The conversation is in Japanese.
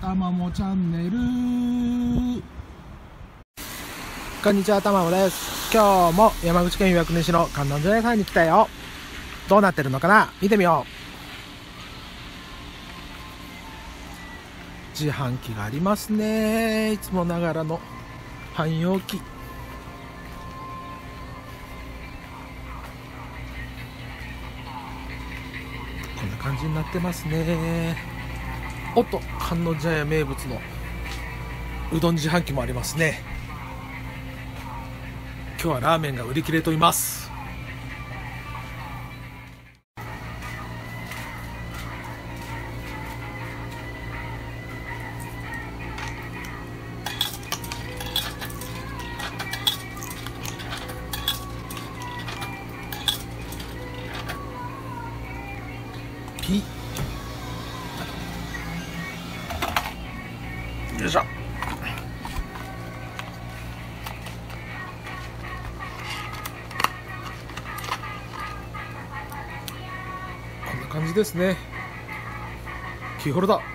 たまもチャンネル。 こんにちは、たまもです。今日も山口県岩国市の観音茶屋さんに来たよ。どうなってるのかな、見てみよう。自販機がありますね。いつもながらの汎用機。こんな感じになってますね。おっと、観音茶屋名物のうどん自販機もありますね。今日はラーメンが売り切れといます。ピよいしょ。こんな感じですね。キーホルダー